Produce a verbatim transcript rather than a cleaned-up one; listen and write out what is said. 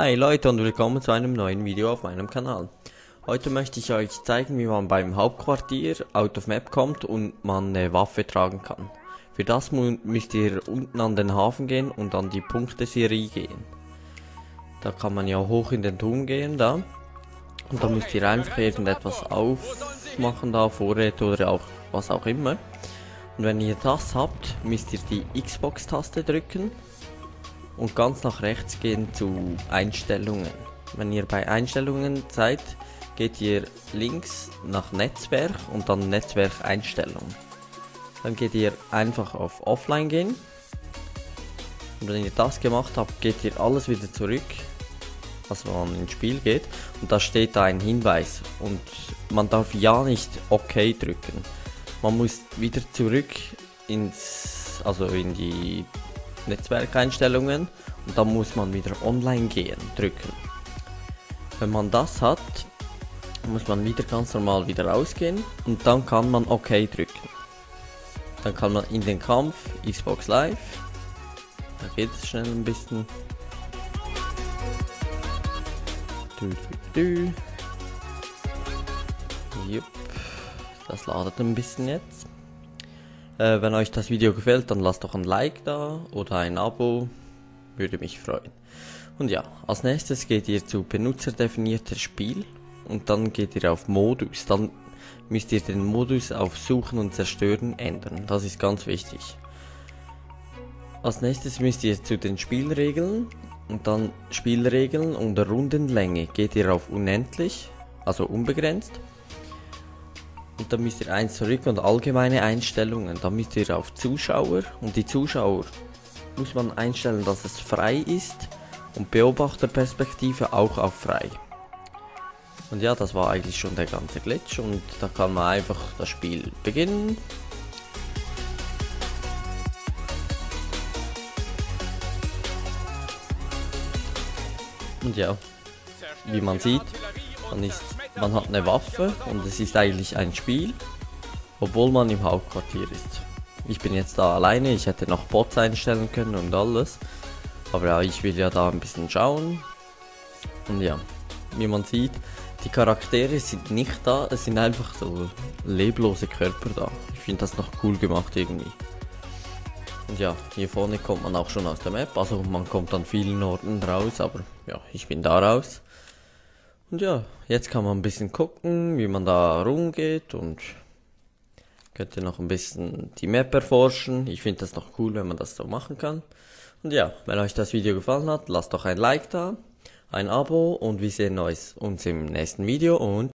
Hi Leute und willkommen zu einem neuen Video auf meinem Kanal. Heute möchte ich euch zeigen, wie man beim Hauptquartier out of map kommt und man eine Waffe tragen kann. Für das müsst ihr unten an den Hafen gehen und an die Punkteserie gehen. Da kann man ja hoch in den Turm gehen da. Und da müsst ihr einfach irgendetwas aufmachen da, Vorräte oder auch was auch immer. Und wenn ihr das habt, müsst ihr die Xbox-Taste drücken. Und ganz nach rechts gehen zu Einstellungen. Wenn ihr bei Einstellungen seid, geht ihr links nach Netzwerk und dann Netzwerkeinstellungen. Dann geht ihr einfach auf Offline gehen. Und wenn ihr das gemacht habt, geht ihr alles wieder zurück, also wenn man ins Spiel geht. Und da steht da ein Hinweis und man darf ja nicht OK drücken. Man muss wieder zurück ins, also in die Netzwerkeinstellungen und dann muss man wieder online gehen drücken. Wenn man das hat, muss man wieder ganz normal wieder rausgehen und dann kann man OK drücken. Dann kann man in den Kampf Xbox Live, da geht es schnell ein bisschen. Du, du, du. Jupp. Das ladet ein bisschen jetzt. Äh, wenn euch das Video gefällt, dann lasst doch ein Like da oder ein Abo, würde mich freuen. Und ja, als nächstes geht ihr zu benutzerdefiniertes Spiel und dann geht ihr auf Modus. Dann müsst ihr den Modus auf Suchen und Zerstören ändern, das ist ganz wichtig. Als nächstes müsst ihr zu den Spielregeln und dann Spielregeln und Rundenlänge geht ihr auf unendlich, also unbegrenzt. Und dann müsst ihr eins zurück und allgemeine Einstellungen, dann müsst ihr auf Zuschauer und die Zuschauer muss man einstellen, dass es frei ist und Beobachterperspektive auch auf frei. Und ja, das war eigentlich schon der ganze Glitch und da kann man einfach das Spiel beginnen. Und ja, wie man sieht, man, ist, man hat eine Waffe und es ist eigentlich ein Spiel, obwohl man im Hauptquartier ist. Ich bin jetzt da alleine, ich hätte noch Bots einstellen können und alles, aber ja, ich will ja da ein bisschen schauen. Und ja, wie man sieht, die Charaktere sind nicht da, es sind einfach so leblose Körper da. Ich finde das noch cool gemacht irgendwie. Und ja, hier vorne kommt man auch schon aus der Map, also man kommt an vielen Orten raus, aber ja, ich bin da raus. Und ja, jetzt kann man ein bisschen gucken, wie man da rumgeht und könnt ihr noch ein bisschen die Map erforschen. Ich finde das noch cool, wenn man das so machen kann. Und ja, wenn euch das Video gefallen hat, lasst doch ein Like da, ein Abo und wir sehen uns im nächsten Video und